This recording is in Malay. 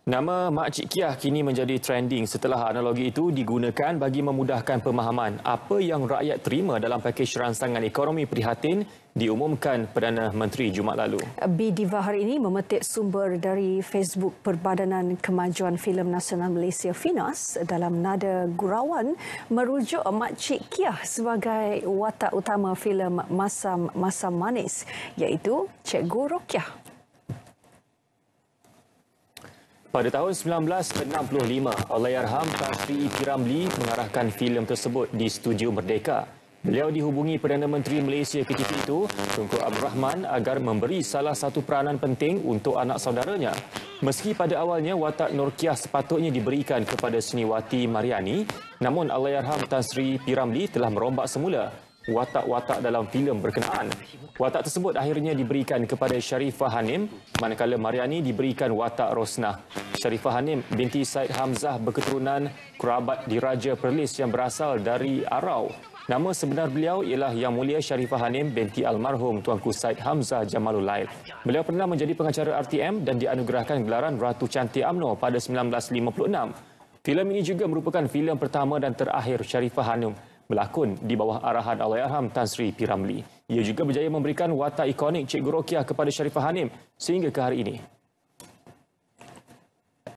Nama Mak Cik Kiah kini menjadi trending setelah analogi itu digunakan bagi memudahkan pemahaman apa yang rakyat terima dalam pakej rangsangan ekonomi prihatin diumumkan Perdana Menteri Jumaat lalu. B-Diva hari ini memetik sumber dari Facebook Perbadanan Kemajuan Filem Nasional Malaysia FINAS dalam nada gurauan merujuk Mak Cik Kiah sebagai watak utama filem Masam Manis iaitu Cikgu Rokiah. Pada tahun 1965, Allahyarham Tan Sri P. Ramlee mengarahkan filem tersebut di Studio Merdeka. Beliau dihubungi Perdana Menteri Malaysia ketika itu, Tunku Abdul Rahman, agar memberi salah satu peranan penting untuk anak saudaranya. Meski pada awalnya watak Norkiah sepatutnya diberikan kepada seniwati Mariani, namun Allahyarham Tan Sri P. Ramlee telah merombak semula watak-watak dalam filem berkenaan. Watak tersebut akhirnya diberikan kepada Sharifah Hanim, manakala Mariani diberikan watak Rosnah. Sharifah Hanim binti Said Hamzah berketurunan kerabat diraja Perlis yang berasal dari Arau. Nama sebenar beliau ialah Yang Mulia Sharifah Hanim binti almarhum Tuanku Said Hamzah Jamalul Lail. Beliau pernah menjadi pengacara RTM dan dianugerahkan gelaran Ratu Cantik UMNO pada 1956. Filem ini juga merupakan filem pertama dan terakhir Sharifah Hanim melakon di bawah arahan Allahyarham Tan Sri P. Ramlee. Ia juga berjaya memberikan watak ikonik Cikgu Rokiah kepada Sharifah Hanim sehingga ke hari ini.